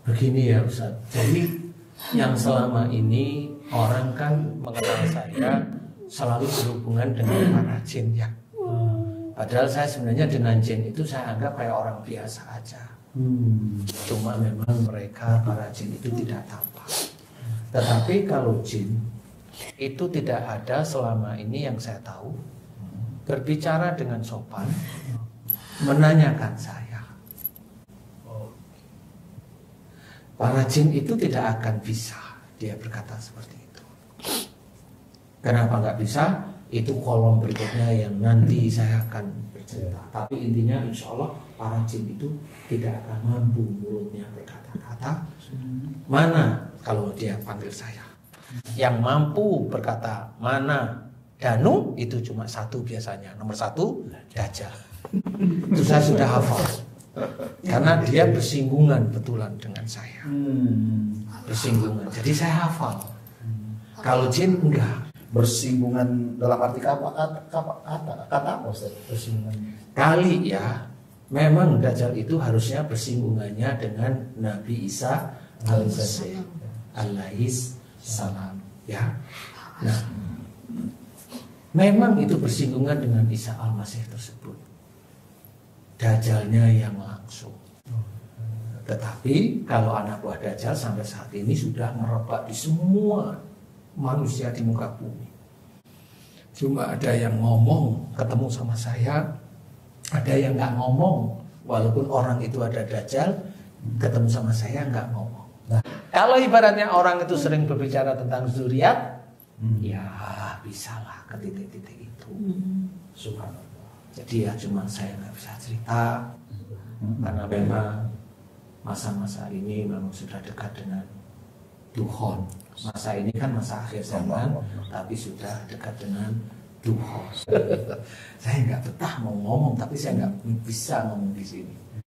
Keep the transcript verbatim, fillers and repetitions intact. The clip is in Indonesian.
Begini ya Ustaz, jadi yang selama ini orang kan mengenal saya selalu berhubungan dengan para jin ya. Padahal saya sebenarnya dengan jin itu saya anggap kayak orang biasa aja. Hmm. Cuma memang mereka para jin itu tidak tampak. Tetapi kalau jin itu tidak ada selama ini yang saya tahu berbicara dengan sopan, menanyakan saya. Para jin itu tidak akan bisa dia berkata seperti itu. Kenapa nggak bisa? Itu kolom berikutnya yang nanti saya akan bercerita. Tapi intinya insya Allah para jin itu tidak akan mampu mulutnya berkata-kata. Mana kalau dia panggil saya? Yang mampu berkata mana Danu itu cuma satu biasanya. Nomor satu Dajjal. Itu saya sudah hafal. Karena dia bersinggungan betulan dengan saya. Bersinggungan. Jadi saya hafal. Kalau jin enggak. Bersinggungan dalam arti kata kata kata kata apa Ustaz? Bersinggungan. Kali ya, memang Dajjal itu harusnya bersinggungannya dengan Nabi Isa alaihis salam. Ya. Nah, memang itu bersinggungan dengan Isa al-Masih tersebut. Dajjalnya yang langsung. Tetapi kalau anak buah Dajjal sampai saat ini sudah merebak di semua manusia di muka bumi. Cuma ada yang ngomong ketemu sama saya, ada yang nggak ngomong. Walaupun orang itu ada Dajjal, ketemu sama saya nggak ngomong. Nah, kalau ibaratnya orang itu sering berbicara tentang zuriat, hmm. ya bisalah ke titik-titik itu. Hmm. Subhanallah. Jadi ya cuma saya nggak bisa cerita hmm. karena memang masa-masa ini memang sudah dekat dengan Tuhan. Masa ini kan masa akhir zaman, tapi sudah dekat dengan Tuhan. Saya nggak betah mau ngomong, tapi saya nggak bisa ngomong di sini.